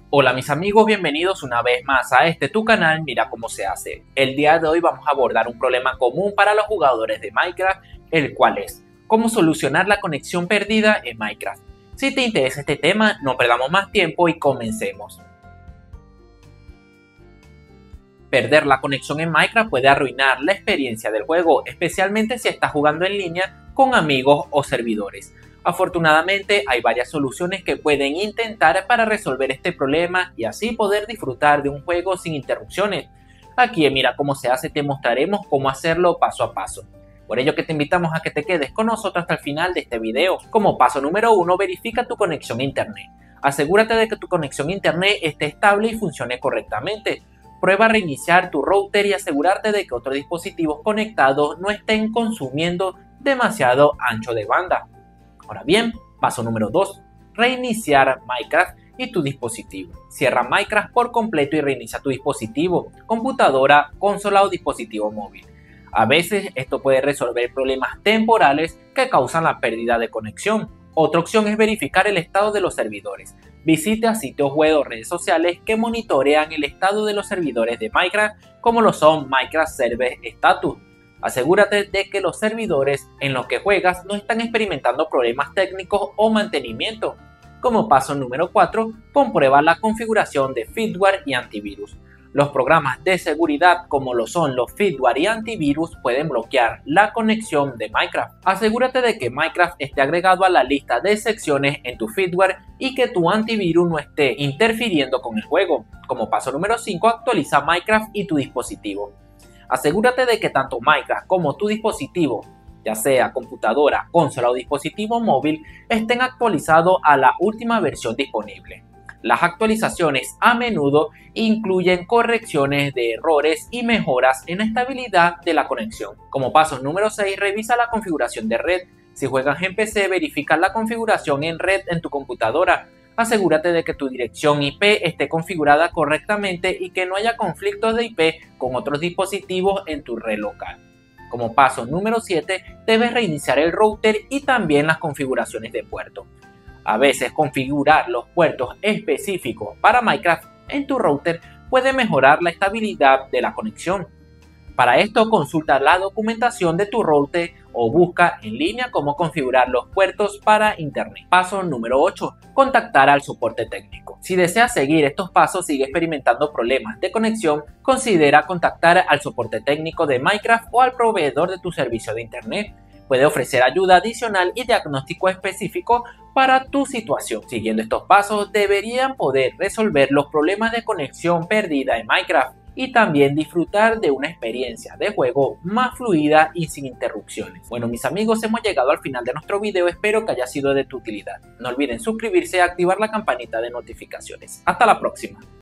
Hola mis amigos, bienvenidos una vez más a tu canal Mira Cómo Se Hace. El día de hoy vamos a abordar un problema común para los jugadores de Minecraft, el cual es cómo solucionar la conexión perdida en Minecraft. Si te interesa este tema, no perdamos más tiempo y comencemos. Perder la conexión en Minecraft puede arruinar la experiencia del juego, especialmente si estás jugando en línea con amigos o servidores. Afortunadamente hay varias soluciones que pueden intentar para resolver este problema y así poder disfrutar de un juego sin interrupciones. Aquí en Mira Cómo Se Hace te mostraremos cómo hacerlo paso a paso. Por ello que te invitamos a que te quedes con nosotros hasta el final de este video. Como paso número 1, verifica tu conexión a internet. Asegúrate de que tu conexión a internet esté estable y funcione correctamente. Prueba a reiniciar tu router y asegurarte de que otros dispositivos conectados no estén consumiendo demasiado ancho de banda. Ahora bien, paso número 2, reiniciar Minecraft y tu dispositivo. Cierra Minecraft por completo y reinicia tu dispositivo, computadora, consola o dispositivo móvil. A veces esto puede resolver problemas temporales que causan la pérdida de conexión. Otra opción es verificar el estado de los servidores. Visite a sitios web o redes sociales que monitorean el estado de los servidores de Minecraft, como lo son Minecraft Server Status. Asegúrate de que los servidores en los que juegas no están experimentando problemas técnicos o mantenimiento. Como paso número 4, comprueba la configuración de firmware y antivirus. Los programas de seguridad como lo son los firmware y antivirus pueden bloquear la conexión de Minecraft. Asegúrate de que Minecraft esté agregado a la lista de secciones en tu firmware y que tu antivirus no esté interfiriendo con el juego. Como paso número 5, actualiza Minecraft y tu dispositivo. Asegúrate de que tanto Minecraft como tu dispositivo, ya sea computadora, consola o dispositivo móvil, estén actualizados a la última versión disponible. Las actualizaciones a menudo incluyen correcciones de errores y mejoras en la estabilidad de la conexión. Como paso número 6, revisa la configuración de red. Si juegas en PC, verifica la configuración en red en tu computadora. Asegúrate de que tu dirección IP esté configurada correctamente y que no haya conflictos de IP con otros dispositivos en tu red local. Como paso número 7, debes reiniciar el router y también las configuraciones de puerto. A veces configurar los puertos específicos para Minecraft en tu router puede mejorar la estabilidad de la conexión. Para esto, consulta la documentación de tu router o busca en línea cómo configurar los puertos para internet. Paso número 8. Contactar al soporte técnico. Si deseas seguir estos pasos y sigue experimentando problemas de conexión, considera contactar al soporte técnico de Minecraft o al proveedor de tu servicio de internet. Puede ofrecer ayuda adicional y diagnóstico específico para tu situación. Siguiendo estos pasos, deberían poder resolver los problemas de conexión perdida en Minecraft y también disfrutar de una experiencia de juego más fluida y sin interrupciones. Bueno mis amigos, hemos llegado al final de nuestro video, espero que haya sido de tu utilidad. No olviden suscribirse y activar la campanita de notificaciones. Hasta la próxima.